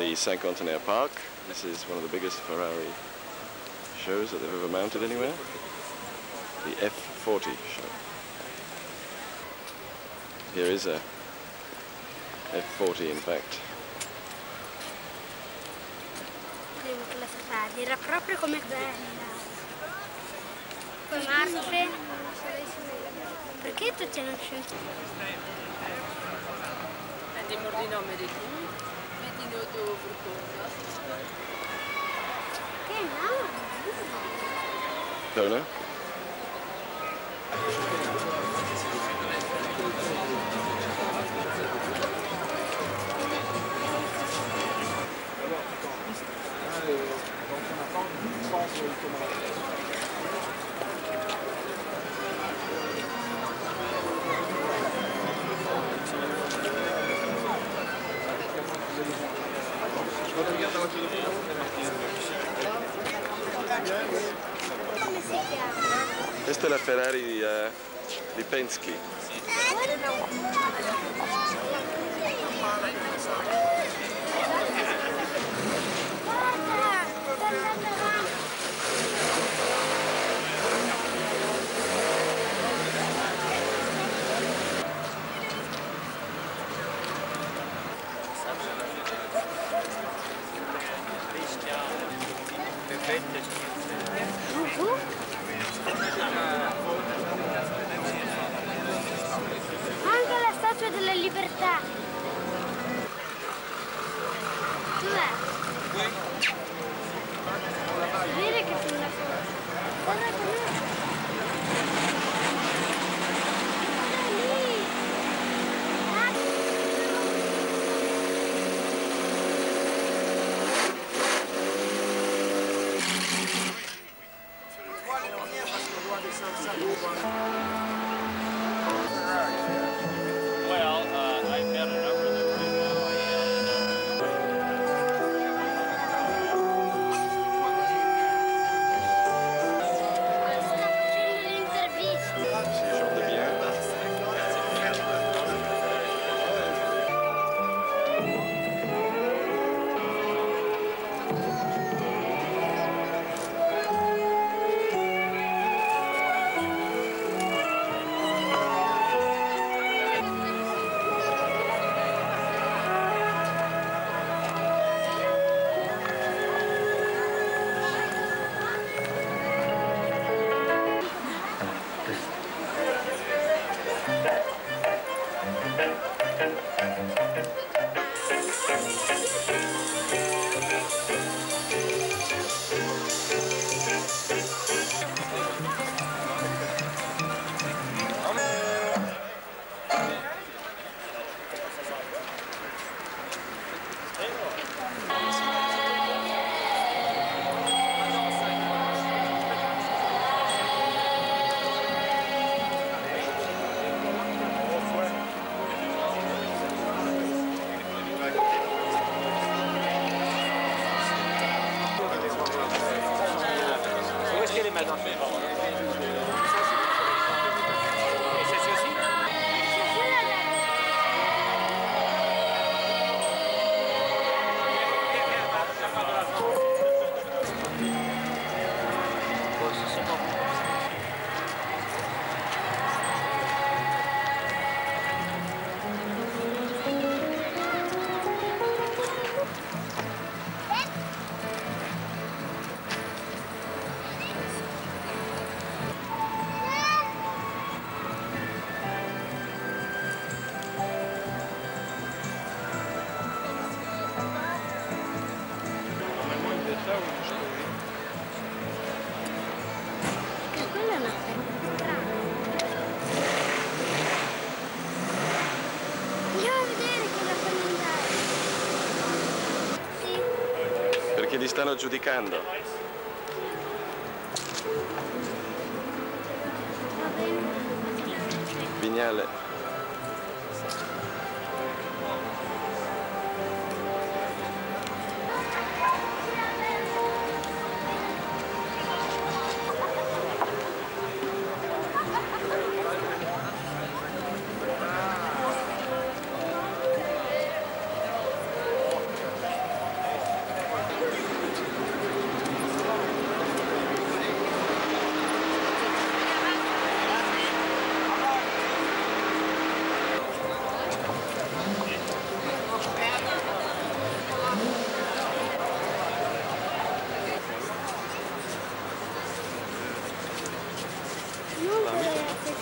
the Cinquantenaire Park. This is one of the biggest Ferrari shows that they've ever mounted anywhere. The F40 show. Here is a F40 in fact. La Ferrari era proprio come bella. Poi marce. Perché tutti hanno scelto? Die moet die nou met die groen, met die auto overkomen. Che no? Dona? Come si chiama? Questa è la Ferrari di Penske. Guarda, sta andando avanti. Anche la Statua della Libertà. Dov'è? Si vede che sono una cosa. Guarda com'è. Well, I've got a number of them right now. Sta facendo l'intervista. Gendebien. Où est-ce qu'elle est maintenant? Et celle-ci aussi? Che quella è una strana. Andiamo a vedere cosa fanno andare. Sì. Perché li stanno giudicando. Va bene. Vignale.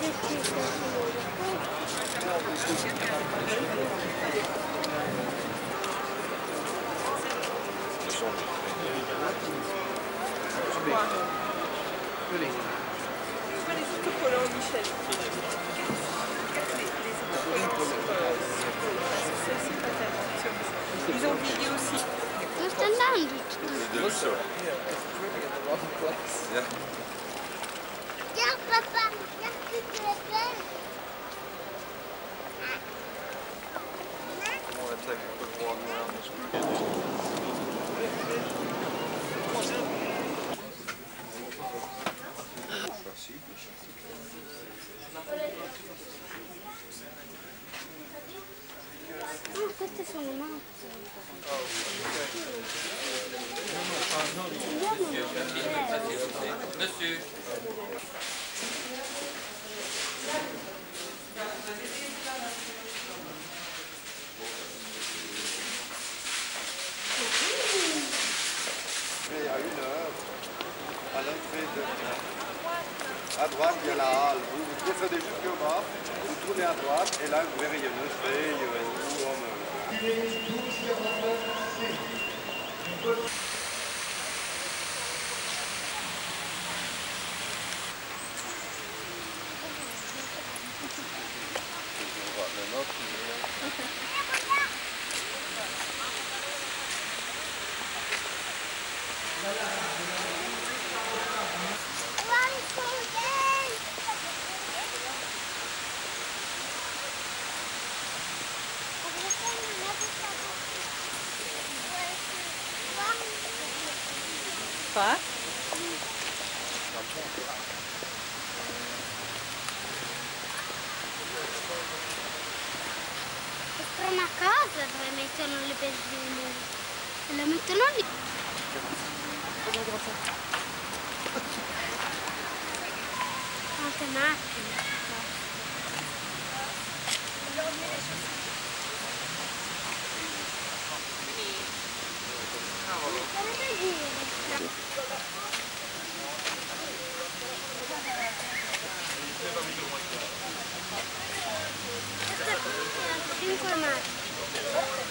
Les autocollants, Michel. Ils ont vieilli aussi. Dove sta andando? Tiens, papa, regarde toutes les belles. Ah, queste sono mazze. Monsieur. Il y a une heure, à l'entrée de... À droite, il y a la halle. Vous descendez jusqu'au bas, vous tournez à droite, et là, vous verrez, il y a une feuille où on... Quoi? Per una casa dove mettono le benzine. E le mettono lì. Quante macchine. Cinque macchine.